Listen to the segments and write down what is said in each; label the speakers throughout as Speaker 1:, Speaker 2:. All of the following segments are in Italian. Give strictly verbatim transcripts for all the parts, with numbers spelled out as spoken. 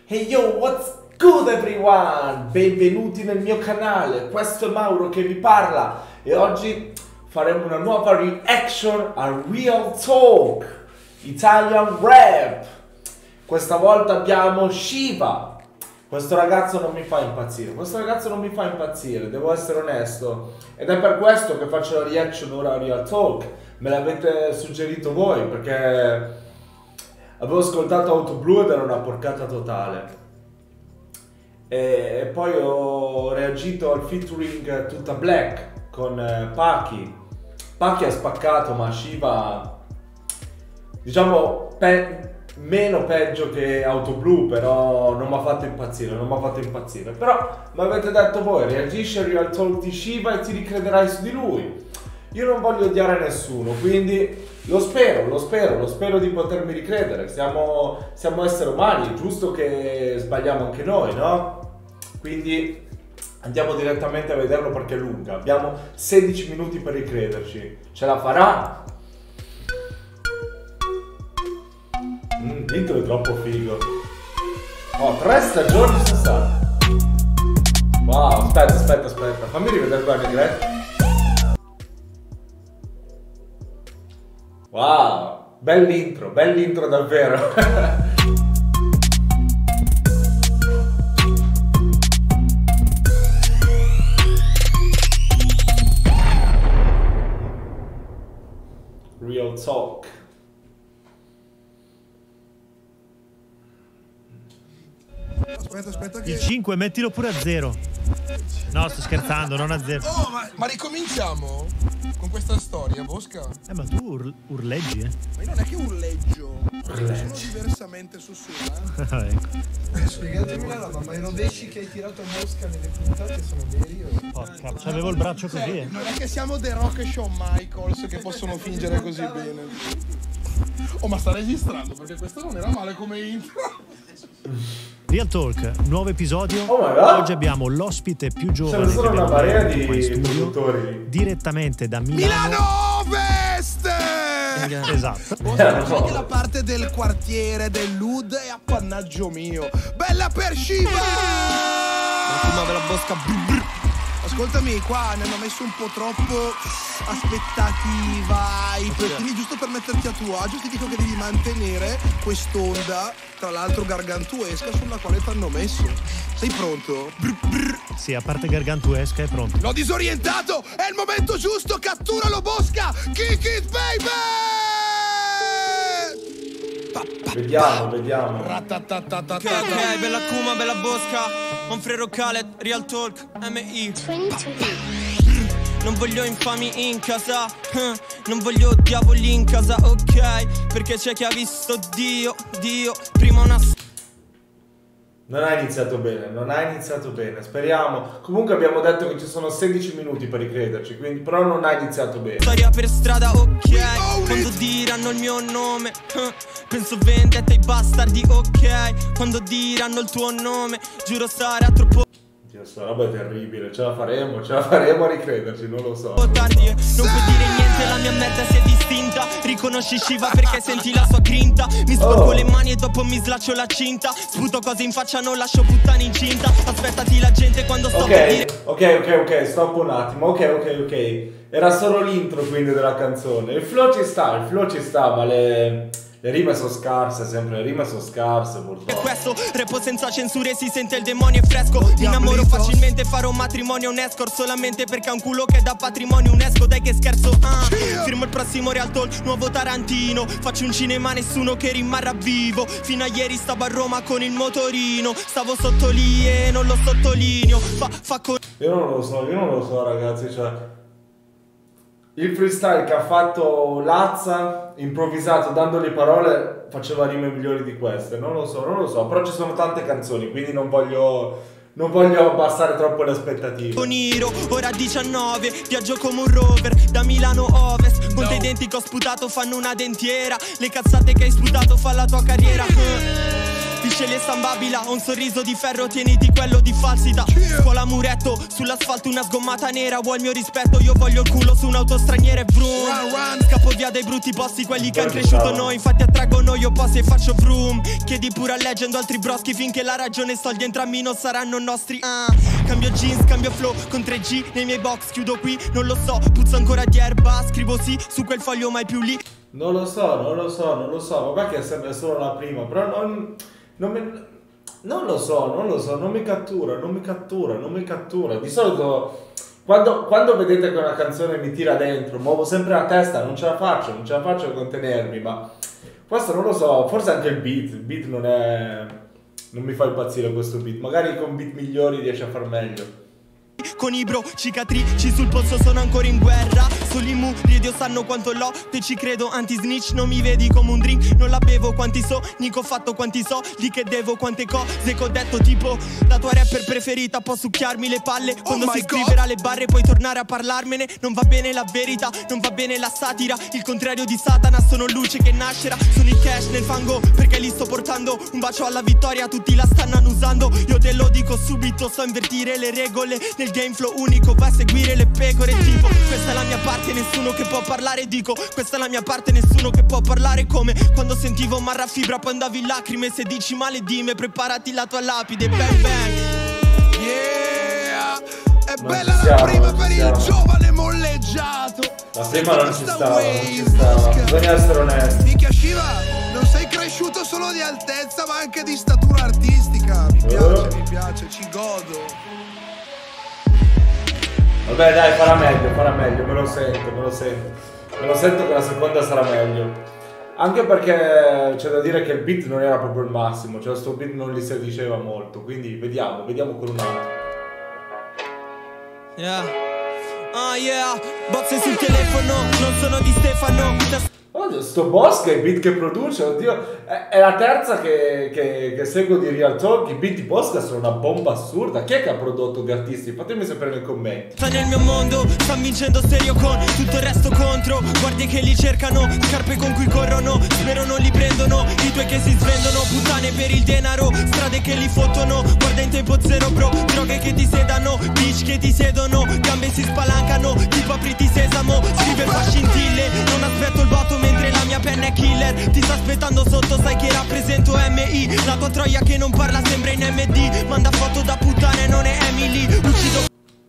Speaker 1: Hey yo, what's good everyone? Benvenuti nel mio canale, questo è Mauro che vi parla e oggi faremo una nuova reaction a Real Talk Italian Rap. Questa volta abbiamo Shiva. Questo ragazzo non mi fa impazzire, questo ragazzo non mi fa impazzire, devo essere onesto. Ed è per questo che faccio la reaction ora a Real Talk. Me l'avete suggerito voi perché avevo ascoltato Auto Blu ed era una porcata totale. E poi ho reagito al featuring Tutta Black con Paki. Paki ha spaccato, ma Shiva, diciamo, pe meno peggio che Auto Blu, però non mi ha fatto impazzire, non mi ha fatto impazzire. Però mi avete detto voi, reagisci al Real Talk di Shiva e ti ricrederai su di lui. Io non voglio odiare nessuno, quindi lo spero, lo spero, lo spero di potermi ricredere. Siamo, siamo esseri umani, è giusto che sbagliamo anche noi, no? Quindi andiamo direttamente a vederlo perché è lunga. Abbiamo sedici minuti per ricrederci. Ce la farà? Mm, l'intro è troppo figo. Oh, tre stagioni sono state. Wow, aspetta, aspetta, aspetta. Fammi rivedere qua il negretto. Wow, bell'intro, bell'intro davvero. Real Talk.
Speaker 2: Aspetta, aspetta che...
Speaker 3: Il cinque mettilo pure a zero. No, sto scherzando, non a zero.
Speaker 2: Oh, ma, ma ricominciamo con questa storia, Bosca?
Speaker 3: Eh, ma tu ur urleggi, eh?
Speaker 2: Ma non è che urleggio.
Speaker 1: Urleggi.
Speaker 2: Sono diversamente sussurra.
Speaker 3: Ah, ecco.
Speaker 4: Spiegatemi una roba, ma i rovesci che hai tirato a Mosca nelle puntate sono veri o...
Speaker 3: Porca, c'avevo il braccio così, eh.
Speaker 2: Non è che siamo The Rock e Shawn Michaels che possono fingere così bene. Oh, ma sta registrando perché questo non era male come intro.
Speaker 3: Real Talk, nuovo episodio.
Speaker 1: Oh my God.
Speaker 3: Oggi abbiamo l'ospite più giovane
Speaker 1: Ce ne sono
Speaker 3: che
Speaker 1: una
Speaker 3: abbiamo
Speaker 1: marea
Speaker 3: avuto qua in
Speaker 1: di
Speaker 3: studio,
Speaker 1: produttori.
Speaker 3: direttamente da Milano.
Speaker 2: Milano Ovest!
Speaker 3: Esatto.
Speaker 2: Bosca, sai che la parte del quartiere, del L U D è appannaggio mio. Bella per Shiva! Ma bella Bosca. Ascoltami, qua ne hanno messo un po' troppo aspettativa, hype, quindi giusto per metterti a tuo agio ti dico che devi mantenere quest'onda, tra l'altro gargantuesca, sulla quale ti hanno messo. Sei pronto? Brr, brr.
Speaker 3: Sì, a parte gargantuesca è pronto.
Speaker 2: L'ho disorientato! È il momento giusto! Catturalo, Bosca! Kick it, baby! Pa, pa,
Speaker 1: Vediamo, vediamo.
Speaker 2: ok,
Speaker 5: Ok, bella Kuma, bella Bosca, Manfredo Khaled, Real Talk, M I. Non voglio infami in casa, eh, non voglio diavoli in casa, ok? Perché c'è chi ha visto Dio, Dio, prima una...
Speaker 1: Non ha iniziato bene, non ha iniziato bene, speriamo. Comunque abbiamo detto che ci sono sedici minuti per ricrederci, quindi però non ha iniziato bene.
Speaker 5: Storia per strada, ok? Quando diranno il mio nome, eh, penso vendetta ai bastardi, ok? Quando diranno il tuo nome, giuro sarà troppo...
Speaker 1: Dio, sta roba è terribile, ce la faremo, ce la faremo a ricrederci, non lo so.
Speaker 5: tardi, eh. Non puoi dire niente, la mia merda si è distinta. Riconosci Shiva perché senti la sua grinta. Mi sporco
Speaker 1: Oh.
Speaker 5: le mani e dopo mi slaccio la cinta. Sputo cose in faccia, non lascio puttane incinta. Aspettati la gente quando sto per dire.
Speaker 1: Ok, ok, ok, ok, stop un attimo, ok, ok, ok. Era solo l'intro quindi della canzone. Il flow ci sta, il flow ci sta, ma le... Le rime sono scarse, sempre le rime sono scarse
Speaker 5: E
Speaker 1: purtroppo.
Speaker 5: questo, repo senza censure, si sente il demonio è fresco. Mi innamoro facilmente, farò matrimonio un escort solamente perché ha un culo che dà patrimonio UNESCO. Dai che scherzo, ah. Firmo il prossimo Real Talk, nuovo Tarantino. Faccio un cinema, nessuno che rimarrà vivo. Fino a ieri stavo a Roma con il motorino. Stavo sotto lì e non lo sottolineo. Fa, fa con...
Speaker 1: Io non lo so, io non lo so ragazzi, cioè... Il freestyle che ha fatto Lazza, improvvisato, dando le parole, faceva rime migliori di queste. Non lo so, non lo so, però ci sono tante canzoni, quindi non voglio... Non voglio abbassare troppo le aspettative.
Speaker 5: Con Iro, ora diciannove, viaggio come un rover da Milano Ovest. Con te i denti che ho sputato fanno una dentiera. Le cazzate che hai sputato fa la tua carriera. sceglie San Babila, ho un sorriso di ferro, tieniti quello di falsità. Scuola muretto, sull'asfalto una sgommata nera. Vuoi il mio rispetto, io voglio il culo su un'auto straniera e vroom. Scappo via dai brutti posti, quelli che han cresciuto noi. Infatti attraggono io posti e faccio vroom. Chiedi pure a leggendo altri broschi, finché la ragione e soldi entrambi non saranno nostri. uh. Cambio jeans, cambio flow, con tre G nei miei box, chiudo qui, non lo so, puzzo ancora di erba. Scrivo sì, su quel foglio mai più lì.
Speaker 1: Non lo so, non lo so, non lo so, vabbè che è sempre solo la prima, però non, non, mi, non lo so, non lo so, non mi cattura, non mi cattura, non mi cattura. Di solito quando, quando vedete che una canzone mi tira dentro, muovo sempre la testa, non ce la faccio, non ce la faccio a contenermi, ma questo non lo so, forse anche il beat, il beat non è, non mi fa impazzire questo beat, magari con beat migliori riesce a far meglio.
Speaker 5: Con i bro, cicatrici sul polso, sono ancora in guerra. Soli mu, radio sanno quanto l'ho, te ci credo, anti-snitch. Non mi vedi come un drink, non la bevo. Quanti so, Nico ho fatto quanti so, lì che devo, quante cose che ho detto. Tipo, la tua rapper preferita può succhiarmi le palle. Quando oh si scriverà le barre puoi tornare a parlarmene. Non va bene la verità, non va bene la satira. Il contrario di Satana, sono luce che nascerà. Sono il cash nel fango, perché li sto portando. Un bacio alla vittoria, tutti la stanno annusando. Io te lo dico subito, so invertire le regole. Nel game flow unico, va a seguire le pecore. Tipo, questa è la mia parte, nessuno che può parlare. Dico, questa è la mia parte, nessuno che può parlare. Come quando sentivo Marra Fibra, poi andavi in lacrime. Se dici male di me, preparati la tua lapide. Bang bang.
Speaker 2: Yeah, è
Speaker 1: Non
Speaker 2: bella
Speaker 1: ci
Speaker 2: la
Speaker 1: siamo,
Speaker 2: prima
Speaker 1: non
Speaker 2: per
Speaker 1: ci
Speaker 2: il
Speaker 1: siamo.
Speaker 2: giovane molleggiato.
Speaker 1: La prima non ci
Speaker 2: Questa
Speaker 1: stava, non ci
Speaker 2: wave,
Speaker 1: stava,
Speaker 2: Mosca.
Speaker 1: bisogna essere onesti.
Speaker 2: Minchia Shiva, non sei cresciuto solo di altezza ma anche di statura artistica. Mi piace,
Speaker 1: Eh.
Speaker 2: mi piace, ci godo.
Speaker 1: Vabbè dai, farà meglio, farà meglio, me lo sento, me lo sento. Me lo sento che la seconda sarà meglio. Anche perché c'è da dire che il beat non era proprio il massimo, cioè sto beat non gli si diceva molto, quindi vediamo, vediamo con un altro.
Speaker 5: Yeah. Ah yeah, bozze sul telefono, non sono di Stefano.
Speaker 1: Oddio, sto boss che il beat che produce, oddio, è, è la terza che, che, che seguo di Real Talk. I beat di Bosca sono una bomba assurda. Chi è che ha prodotto gli artisti? Fatemi sapere nei commenti.
Speaker 5: Sta nel mio mondo, sta vincendo serio con tutto il resto contro. Guardie che li cercano, scarpe con cui corrono, spero non li prendono. I tuoi che si svendono, puttane per il denaro, strade che li fottono. Guarda in tempo zero bro, droghe che ti sedano, bitch che ti sedono, gambe si spalancano, tipo apriti sesamo, scrive fa scintille. Non aspetto il botto mentre la mia penna è killer. Ti sta aspettando sotto, sai che rappresento M I. La tua troia che non parla sembra in M D. Manda foto da puttane, non è Emily. Uccido.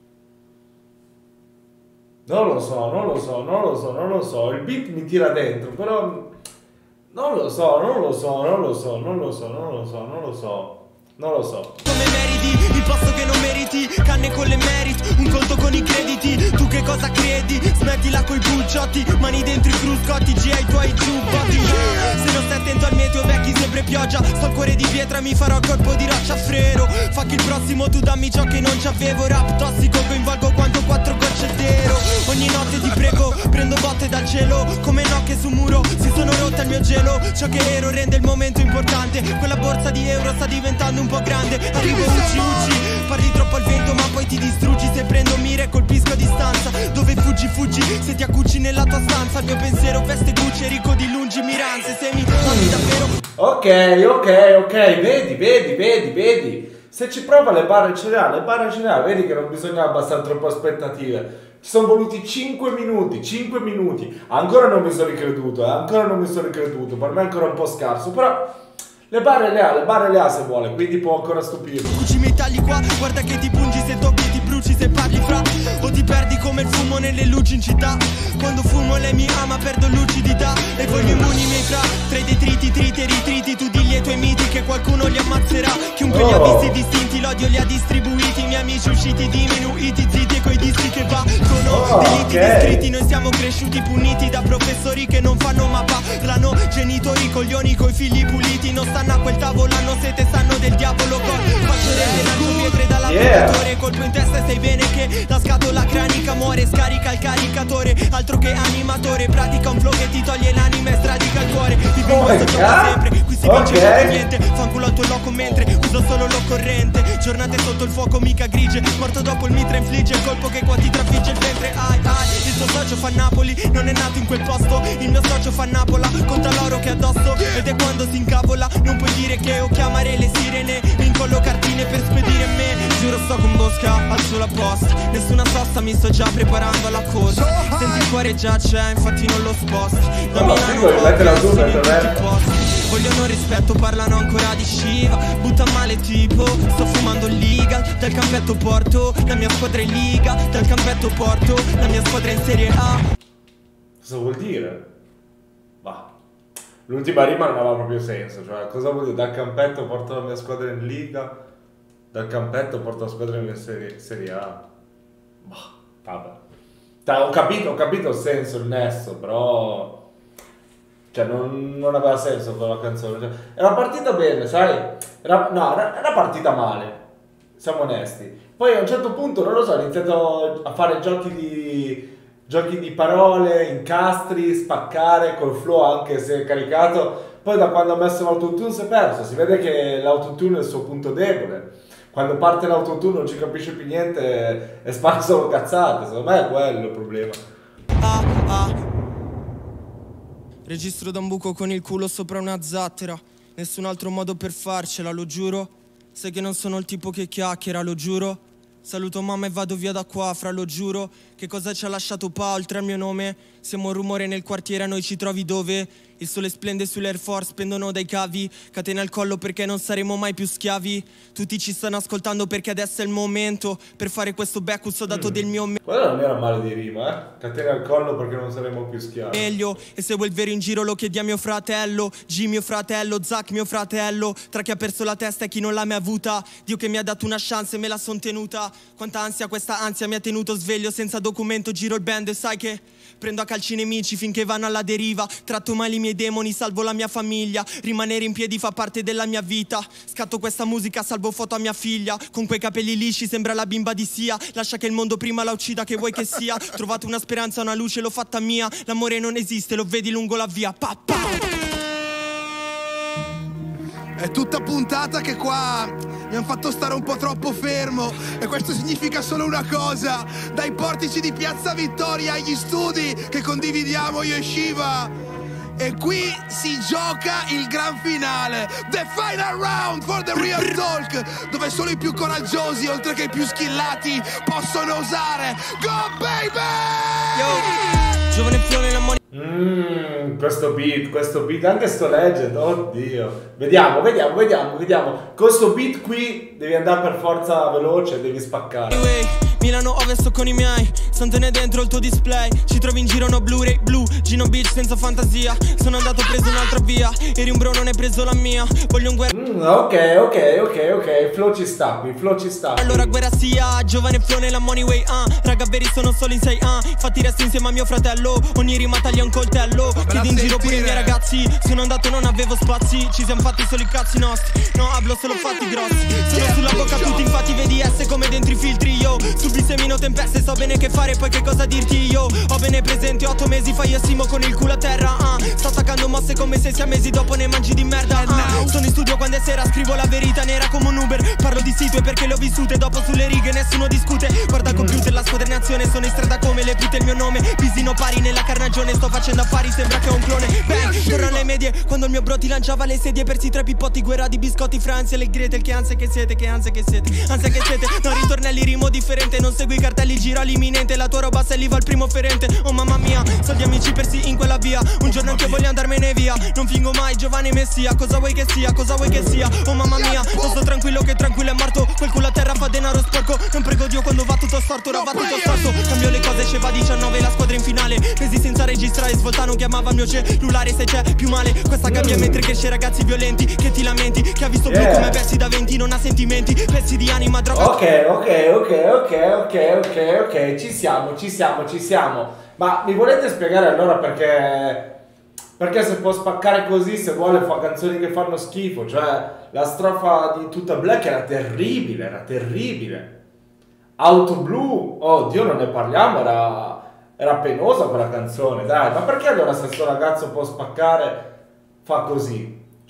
Speaker 1: Non lo so, non lo so, non lo so, non lo so. Il beat mi tira dentro, però non lo so, non lo so, non lo so, non lo so, non lo so, non lo so. Non lo so.
Speaker 5: Come meriti, il posto che non meriti, canne con le merit, un conto con i crediti. Tu che cosa credi? Smettila coi bucciotti, mani dentro i cruscotti, G ai tuoi giubbotti. Se non stai attento al meteo vecchi sempre pioggia, sto al cuore di pietra, mi farò colpo di roccia frero. Fa che il prossimo tu dammi ciò che non c'avevo. Rap tossico, coinvolgo quanto quattro gocce d'ero. Ogni notte ti prego, prendo botte dal cielo, come nocche su muro, si sono rotte al mio gelo. Ciò che ero rende il momento importante, quella borsa di euro sta diventando un po' grande. Arrivo ucci ucci, parli troppo al vento ma poi ti distruggi. Se prendo mira e colpisco a distanza, dove fuggi fuggi, se ti accucci nella tua stanza. Il mio pensiero veste Gucci e ricco di lungimiranze. Se mi ami davvero.
Speaker 1: Ok, ok, ok, vedi, vedi, vedi, vedi. Se ci prova le barre ce le ha, le barre ce le ha, vedi che non bisogna abbassare troppe aspettative. Ci sono voluti cinque minuti, cinque minuti. Ancora non mi sono ricreduto, eh? Ancora non mi sono ricreduto, per me è ancora un po' scarso, però le barre le ha, le barre le ha se vuole, quindi può ancora stupirmi.
Speaker 5: Cuci mi tagli qua, guarda che ti pungi se tocchi, ti bruci se parli fra. O ti perdi come il fumo nelle luci in città. Quando fumo lei mi ama, perdo lucidità. E voglio immuni miei fra, tra i detriti, triti e ritriti. Tu digli ai tuoi miti che qualcuno li ammazzerà. Chiunque
Speaker 1: Oh.
Speaker 5: li ha visti distinti, l'odio li ha distribuiti. Miei amici usciti diminuiti, zitti e coi dischi che va. Sono
Speaker 1: Oh,
Speaker 5: delitti
Speaker 1: ok.
Speaker 5: descritti, noi siamo cresciuti puniti da professori che non fanno ma parlano. Genitori coglioni coi figli puliti, non stanno a quel tavolo, hanno sete, sanno del diavolo. Faccio del lancio pietre dalla
Speaker 1: Yeah.
Speaker 5: predatore, colpo in testa e sai bene che la scatola cranica muore, scarica il caricatore, altro che animatore, pratica un flow che ti toglie l'anima e stradica il cuore. Vivo in
Speaker 1: Oh my
Speaker 5: questo gioco
Speaker 1: God.
Speaker 5: sempre, qui si
Speaker 1: Ok.
Speaker 5: vince okay. niente. Fanculo al tuo loco mentre uso solo l'occorrente. Giornate sotto il fuoco mica grigie. Morto dopo il mitra infligge il colpo che qua ti trafigge il ventre. Ai ai, il tuo socio fa Napoli, non è nato in quel posto. Il mio socio fa Napola, conta l'oro che addosso. Ed è quando si incavola, non puoi dire che o chiamare le sirene. Mi incollo cartine per spedire me. Giuro sto con Bosca, alzo la posta. Nessuna sosta, mi sto già preparando alla corsa. Senti il cuore già c'è, infatti non lo sposto. Da
Speaker 1: No,
Speaker 5: Milano
Speaker 1: figo, mette la
Speaker 5: sono
Speaker 1: zona,
Speaker 5: in tutti i
Speaker 1: Roberto.
Speaker 5: posti. Vogliono rispetto, parlano ancora di Shiva. Butta male tipo, sto fumando il liga. Dal campetto porto, la mia squadra è in liga. Dal campetto porto, la mia squadra è in Serie A.
Speaker 1: Cosa vuol dire? Bah. L'ultima rima non aveva proprio senso, cioè cosa vuol dire? Dal campetto porto la mia squadra in Liga, dal campetto porto la squadra in serie, serie A. Bah, vabbè. Cioè, ho capito, ho capito il senso, il nesso, però... Cioè, non, non aveva senso quella canzone. Cioè, era partita bene, sai? Era, no, era, era partita male, siamo onesti. Poi a un certo punto, non lo so, ho iniziato a fare giochi di... Giochi di parole, incastri, spaccare col flow anche se caricato. Poi da quando ho messo l'autotune si è perso. Si vede che l'autotune è il suo punto debole. Quando parte l'autotune non ci capisce più niente e spara solo cazzate. Secondo me è quello il problema.
Speaker 5: Ah, ah. Registro da un buco con il culo sopra una zattera. Nessun altro modo per farcela, lo giuro. Sai che non sono il tipo che chiacchiera, lo giuro. Saluto mamma e vado via da qua, fra, lo giuro. Che cosa ci ha lasciato Pa oltre al mio nome? Siamo un rumore nel quartiere, a noi ci trovi dove? Il sole splende sull'Air Force, pendono dai cavi. Catena al collo perché non saremo mai più schiavi. Tutti ci stanno ascoltando perché adesso è il momento. Per fare questo Beckus ho dato mm. del mio
Speaker 1: Quello non era male di rima, eh? Catena al collo perché non saremo più schiavi.
Speaker 5: meglio. E se vuoi il vero in giro lo chiedi a mio fratello. G mio fratello, Zach mio fratello. Tra chi ha perso la testa e chi non l'ha mai avuta. Dio che mi ha dato una chance e me la son tenuta. Quanta ansia, questa ansia mi ha tenuto sveglio. Senza documento giro il band e sai che prendo a calci i nemici finché vanno alla deriva. Tratto male i miei demoni, salvo la mia famiglia. Rimanere in piedi fa parte della mia vita. Scatto questa musica, salvo foto a mia figlia. Con quei capelli lisci sembra la bimba di Sia. Lascia che il mondo prima la uccida, che vuoi che sia. Trovato una speranza, una luce, l'ho fatta mia. L'amore non esiste, lo vedi lungo la via. Pa, pa.
Speaker 2: È tutta puntata che qua mi hanno fatto stare un po' troppo fermo. E questo significa solo una cosa: dai portici di Piazza Vittoria agli studi che condividiamo io e Shiva. E qui si gioca il gran finale, the final round for the real talk, dove solo i più coraggiosi, oltre che i più skillati, possono osare. Go baby!
Speaker 5: Yo, giovane flow nella money.
Speaker 1: Mmm, questo beat, questo beat, anche sto legend, oddio. Vediamo, vediamo, vediamo, vediamo. Con sto beat qui devi andare per forza veloce, devi spaccare.
Speaker 5: Anyway, Milano Ovest con i miei, Sant'Ene dentro il tuo display. Ci trovi in giro no Blu-ray blu, Gino Beach senza fantasia. Sono andato preso un'altra via, eri un bro non hai preso la mia. Voglio un guerra.
Speaker 1: Mm, ok, ok, ok, ok, flow ci sta qui, flow ci sta qui.
Speaker 5: Allora guerra sia, giovane flow nella money way, ah uh. Raga veri sono solo in sei, ah uh. Infatti resto insieme a mio fratello, ogni rima taglia un coltello. Chiedi in giro pure i miei ragazzi, sono andato non avevo spazi. Ci siamo fatti solo i cazzi nostri, no hablo solo fatti grossi. Sono sulla bocca tutti infatti vedi S come dentro i filtri yo. Subì semino tempeste, so bene che fare poi che cosa dirti io. Ho bene presente otto mesi fa io Simo con il culo a terra, ah uh. Sto attaccando mosse come se sia mesi dopo ne mangi di merda, ah uh. Sono in studio quando è sera, scrivo la verità nera come un Uber. Parlo di situe perché le ho vissute, dopo sulle righe nessuno discute. Guarda il computer, la squadra in azione, sono in strada come le pute il mio nome. Pisino pari nella carnagione, sto facendo affari, sembra che ho un clone. Bang, torno alle medie, quando il mio bro ti lanciava le sedie. Persi tre pippotti, guerra di biscotti, Franzi e le Gretel. Che ansia che siete, che ansia che siete, ansia che siete. No ritornelli, rimo differente, non segui i cartelli, giro all'imminente. La tua roba se li va al primo ferente, oh mamma mia. Soldi amici persi in quella via, un giorno anche voglio andarmene via. Non fingo mai, Giovanni Messia, cosa vuoi che sia, cosa vuoi che sia. Oh mamma mia, non sto tranquillo che tranquillo è morto. Quel culo a terra fa denaro sporco, non prego Dio quando va tutto storto, ora va tutto storto. Cambio le cose, ce va diciannove, la squadra in finale. Mesi senza registrare, svoltano, chiamava il mio cellulare se c'è più male. Questa cambia mentre cresce ragazzi violenti, che ti lamenti, che ha visto
Speaker 1: yeah.
Speaker 5: blu come pezzi da venti, non ha sentimenti, pezzi di anima, droga.
Speaker 1: Ok, ok, ok, ok, ok, ok, ok, ci siamo, ci siamo, ci siamo. Ma mi volete spiegare allora perché... Perché se può spaccare così, se vuole fa canzoni che fanno schifo. Cioè, la strofa di Tutta Black era terribile, era terribile. Auto Blu, oh Dio, non ne parliamo, era, era penosa quella canzone, dai. Ma perché allora se sto ragazzo può spaccare, fa così?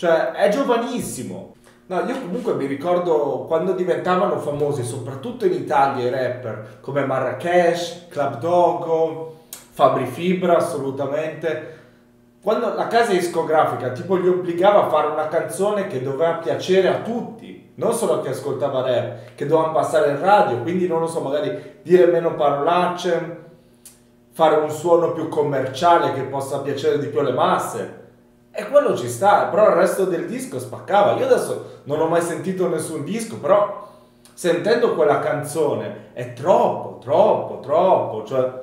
Speaker 1: Cioè, è giovanissimo. No, io comunque mi ricordo quando diventavano famosi, soprattutto in Italia, i rapper come Marracash, Club Dogo, Fabri Fibra, assolutamente. Quando la casa discografica tipo li obbligava a fare una canzone che doveva piacere a tutti, non solo a chi ascoltava rap, che dovevano passare in radio, quindi non lo so, magari dire meno parolacce, fare un suono più commerciale che possa piacere di più alle masse. E quello ci sta, però il resto del disco spaccava. Io adesso non ho mai sentito nessun disco, però sentendo quella canzone è troppo, troppo, troppo, cioè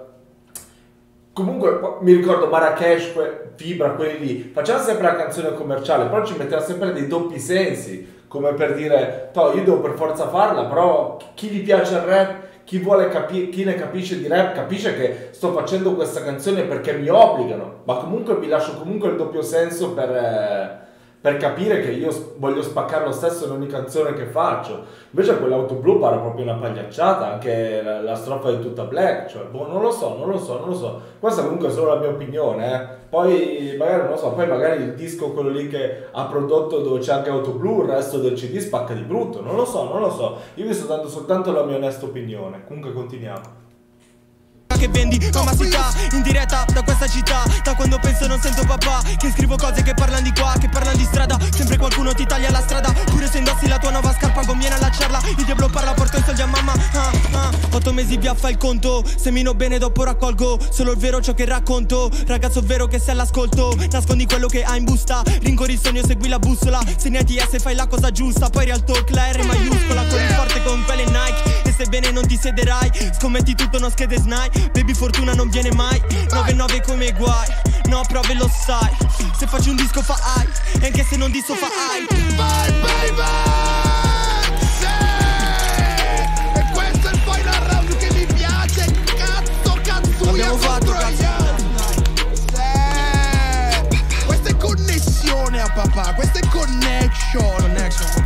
Speaker 1: comunque mi ricordo Marracash, Fibra, quelli lì, facevano sempre la canzone commerciale, però ci metteva sempre dei doppi sensi, come per dire, toh, io devo per forza farla, però chi gli piace il rap, chi vuole capire, chi ne capisce di rap, capisce che sto facendo questa canzone perché mi obbligano, ma comunque vi lascio comunque il doppio senso per, eh, per capire che io voglio spaccare lo stesso in ogni canzone che faccio. Invece quell'Auto Blu pare proprio una pagliacciata, anche la, la strofa di Tutta Black, cioè, boh, non lo so, non lo so, non lo so. Questa comunque è solo la mia opinione, eh. Poi magari non lo so, poi magari il disco, quello lì che ha prodotto dove c'è anche Auto Blu, il resto del C D spacca di brutto, non lo so, non lo so. Io vi sto dando soltanto la mia onesta opinione. Comunque continuiamo.
Speaker 5: Che vendi omasità in diretta da questa città. Da quando penso non sento papà, che scrivo cose che parlano di qua, che parlano di strada. Sempre qualcuno ti taglia la strada, pure se indossi la tua nuova scarpa conviene allacciarla. Il diavolo parla, porta un soldi a mamma, ah, ah. Otto mesi via fa il conto, semino bene dopo raccolgo solo il vero ciò che racconto. Ragazzo vero che sei all'ascolto, nascondi quello che hai in busta. Rincorri il sogno, segui la bussola, se ne A T S fai la cosa giusta. Poi real talk, la R maiuscola, corri forte con quelle Nike. E se bene non ti sederai, scommetti tutto, non schede snipe. Baby fortuna non viene mai, nove nove come guai. No prove lo sai, se faccio un disco fa ai, e anche se non disso fa ai.
Speaker 2: Vai baby, sì. E questo è il final round che mi piace. Cazzo, cazzo,
Speaker 5: l'abbiamo fatto,
Speaker 2: sì. Questa è connessione a papà, questa è connection.
Speaker 5: Connection.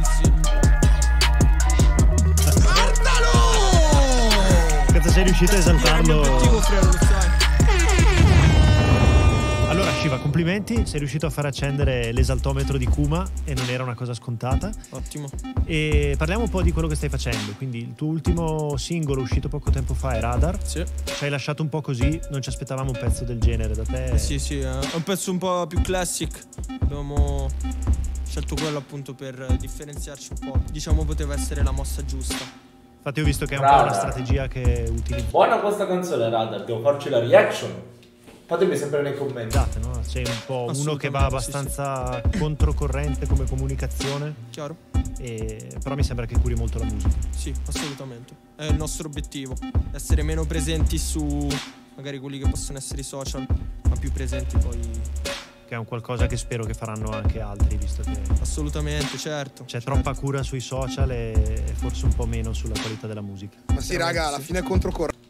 Speaker 3: Sei riuscito a esaltarlo. Allora Shiva, complimenti, sei riuscito a far accendere l'esaltometro di Kuma e non era una cosa scontata.
Speaker 5: Ottimo.
Speaker 3: E parliamo un po' di quello che stai facendo. Quindi il tuo ultimo singolo uscito poco tempo fa è Radar.
Speaker 5: Sì.
Speaker 3: Ci hai lasciato un po' così, non ci aspettavamo un pezzo del genere da te.
Speaker 5: Eh sì sì, è un pezzo un po' più classic. Abbiamo scelto quello appunto per differenziarci un po'. Diciamo poteva essere la mossa giusta.
Speaker 3: Infatti ho visto che è un
Speaker 1: Radar.
Speaker 3: po' una strategia che utilizzi.
Speaker 1: Buona questa canzone, Radar, devo farci la reaction. Fatemi sempre nei commenti.
Speaker 3: Esatto, no? Sei un po' uno che va abbastanza sì, sì. controcorrente come comunicazione.
Speaker 5: Chiaro.
Speaker 3: E... però mi sembra che curi molto la musica.
Speaker 5: Sì, assolutamente. È il nostro obiettivo. Essere meno presenti su magari quelli che possono essere i social, ma più presenti poi.
Speaker 3: Che è un qualcosa che spero che faranno anche altri, visto che
Speaker 5: assolutamente, certo.
Speaker 3: C'è
Speaker 5: certo.
Speaker 3: troppa cura sui social e forse un po' meno sulla qualità della musica.
Speaker 2: Ma sì, raga, alla fine è controcorrente.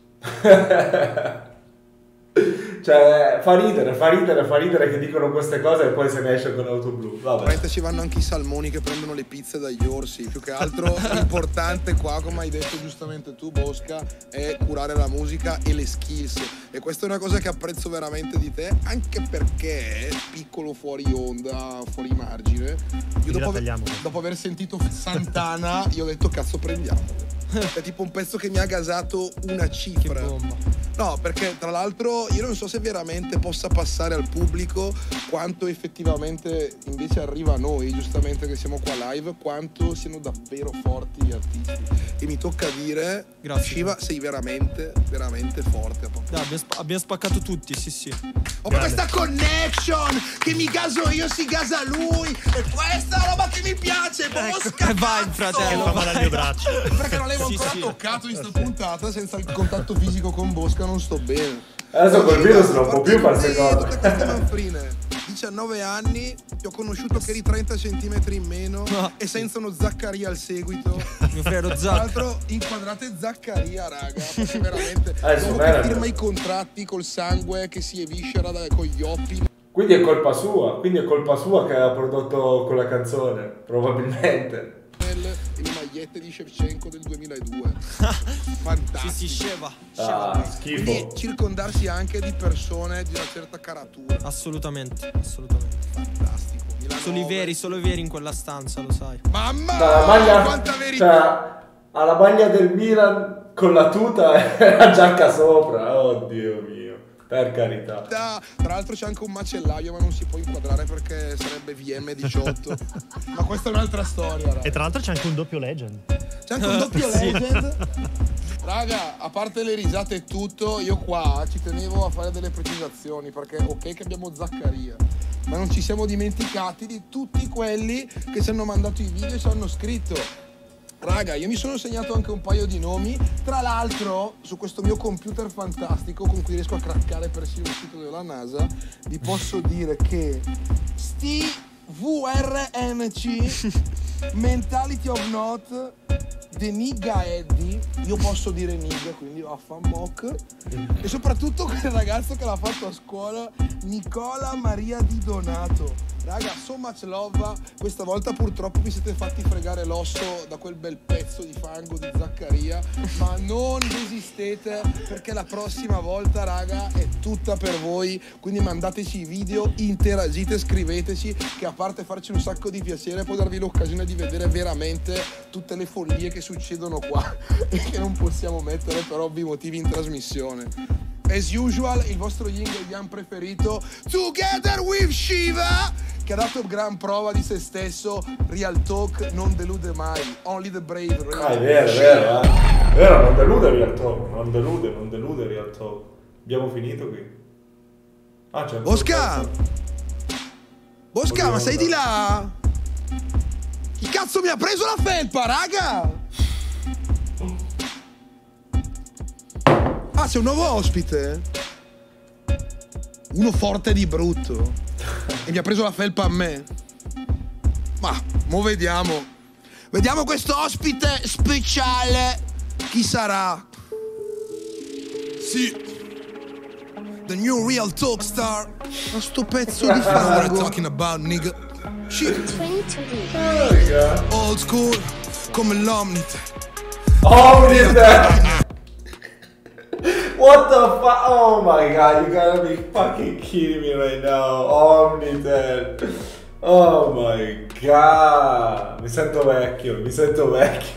Speaker 1: Cioè, fa ridere, fa ridere, fa ridere che dicono queste cose e poi se ne esce con Auto Blu. Vabbè.
Speaker 2: Veramente ci vanno anche i salmoni che prendono le pizze dagli orsi. Più che altro l'importante qua, come hai detto giustamente tu, Bosca, è curare la musica e le skills. E questa è una cosa che apprezzo veramente di te, anche perché, piccolo fuori onda, fuori margine, io dopo aver, dopo aver sentito Santana, io ho detto cazzo prendiamolo. È tipo un pezzo che mi ha gasato una cifra.
Speaker 5: Che bomba.
Speaker 2: No, perché tra l'altro io non so se veramente possa passare al pubblico quanto effettivamente invece arriva a noi, giustamente che siamo qua live, quanto siano davvero forti gli artisti. E mi tocca dire,
Speaker 5: grazie.
Speaker 2: Shiva, sei veramente, veramente forte.
Speaker 5: Dai, abbiamo, sp abbiamo spaccato tutti, sì sì.
Speaker 2: Ho questa connection, che mi gaso io, si gasa lui. E questa roba che mi piace, Bosca.
Speaker 5: E vai, fratello.
Speaker 3: Fa male al mio braccio.
Speaker 2: Perché non l'avevo
Speaker 5: sì,
Speaker 2: ancora
Speaker 5: sì.
Speaker 2: toccato in sta puntata, senza il contatto fisico con Bosca non sto bene.
Speaker 1: Adesso col virus non può più fare queste cose.
Speaker 2: Tutte queste manfrine. diciannove anni, ti ho conosciuto che eri trenta centimetri in meno
Speaker 5: no.
Speaker 2: e senza uno Zaccaria al seguito.
Speaker 5: Mio fratello
Speaker 2: Tra
Speaker 5: Zacca.
Speaker 2: l'altro inquadrate Zaccaria, raga, perché veramente
Speaker 1: Adesso
Speaker 2: dopo
Speaker 1: era
Speaker 2: che firma
Speaker 1: vero.
Speaker 2: i contratti col sangue che si eviscera da, con gli oppi.
Speaker 1: Quindi è colpa sua, quindi è colpa sua che ha prodotto quella canzone, probabilmente.
Speaker 2: E le magliette di Shevchenko del duemiladue. Fantastico.
Speaker 5: Sì, sì, sceva.
Speaker 1: Ah, schifo.
Speaker 2: Quindi circondarsi anche di persone di una certa caratura.
Speaker 5: Assolutamente, assolutamente.
Speaker 2: Fantastico. Mi
Speaker 5: Solo i veri, solo i veri in quella stanza, lo sai.
Speaker 2: Mamma,
Speaker 1: La maglia,
Speaker 2: quanta verità.
Speaker 1: cioè, alla maglia del Milan con la tuta e la giacca sopra. Oddio mio, per carità.
Speaker 2: Tra l'altro c'è anche un macellaio, ma non si può inquadrare perché sarebbe V M diciotto. Ma questa è un'altra storia, raga.
Speaker 3: E tra l'altro c'è anche un doppio legend.
Speaker 2: C'è anche un doppio legend. Raga, a parte le risate e tutto, io qua ci tenevo a fare delle precisazioni, perché ok che abbiamo Zaccaria, ma non ci siamo dimenticati di tutti quelli che ci hanno mandato i video e ci hanno scritto. Raga, io mi sono segnato anche un paio di nomi, tra l'altro su questo mio computer fantastico con cui riesco a craccare persino il sito della NASA, vi posso dire che sti V R N C Mentality of Not The Nigga Eddie, io posso dire nigga, quindi vaffanmoc, e soprattutto quel ragazzo che l'ha fatto a scuola, Nicola Maria Di Donato. Raga, so much love, questa volta purtroppo vi siete fatti fregare l'osso da quel bel pezzo di fango di Zaccaria, ma non desistete perché la prossima volta, raga, è tutta per voi, quindi mandateci i video, interagite, scriveteci, che a parte farci un sacco di piacere può darvi l'occasione di vedere veramente tutte le follie che succedono qua e che non possiamo mettere per ovvi motivi in trasmissione. As usual, il vostro yin e yang preferito, Together with Shiva, che ha dato gran prova di se stesso. Real talk non delude mai. Only the brave.
Speaker 1: Ah, è vero, è vero, eh. È vero, non delude Real Talk, non delude, non delude Real Talk. Abbiamo finito qui. Ah, c'è.
Speaker 2: Bosca! Bosca, ma sei di là? Chi cazzo mi ha preso la felpa, raga? Ah, c'è un nuovo ospite? Uno forte di brutto. E mi ha preso la felpa a me. Ma, mo vediamo. Vediamo questo ospite speciale. Chi sarà? Sì. The new Real Talk star. Ma sto pezzo di fango. What I'm talking about, nigga. Shit. Old school. Come l'Omnite.
Speaker 1: Omnite! What the fuck? Oh my god, you gotta be fucking kidding me right now. Omnitel. Oh my god. Mi sento vecchio, mi sento vecchio.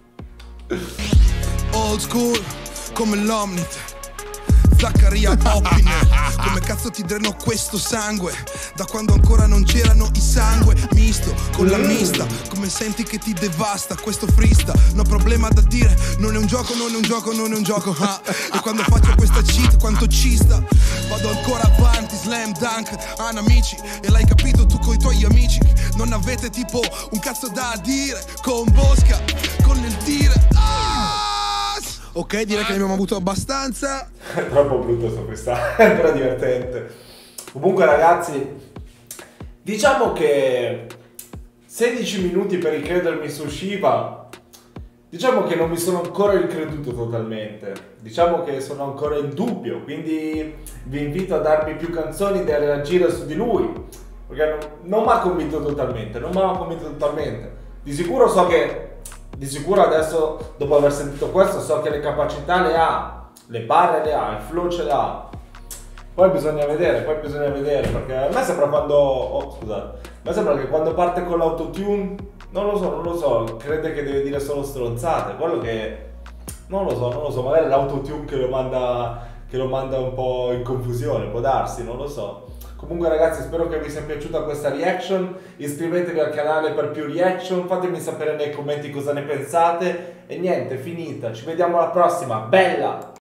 Speaker 2: Old school, come l'Omnite. Zaccaria Oppiner. Come cazzo ti dreno questo sangue? Da quando ancora non c'erano i sangue misto con la mista. Come senti che ti devasta questo freestyle? No problema da dire, non è un gioco, non è un gioco, non è un gioco, ah. E quando faccio questa cheat quanto ci sta? Vado ancora avanti, slam dunk, an amici. E l'hai capito tu coi tuoi amici? Non avete tipo un cazzo da dire con Bosca, con il dire ah! Ok, direi che ne abbiamo avuto abbastanza.
Speaker 1: È troppo brutto sto freestyle, però divertente. Comunque ragazzi, diciamo che sedici minuti per ricredermi su Shiva, diciamo che non mi sono ancora ricreduto totalmente. Diciamo che sono ancora in dubbio, quindi vi invito a darmi più canzoni da reagire su di lui, perché non, non mi ha convinto totalmente, non mi ha convinto totalmente. Di sicuro so che Di sicuro adesso, dopo aver sentito questo, so che le capacità le ha, le barre le ha, il flow ce l'ha. Poi bisogna vedere, poi bisogna vedere, perché a me sembra quando... Oh, scusate. A me sembra che quando parte con l'autotune, non lo so, non lo so, crede che deve dire solo stronzate. Quello che... Non lo so, non lo so, magari l'autotune che lo manda, che lo manda un po' in confusione, può darsi, non lo so. Comunque ragazzi, spero che vi sia piaciuta questa reaction, iscrivetevi al canale per più reaction, fatemi sapere nei commenti cosa ne pensate e niente, finita, ci vediamo alla prossima, bella!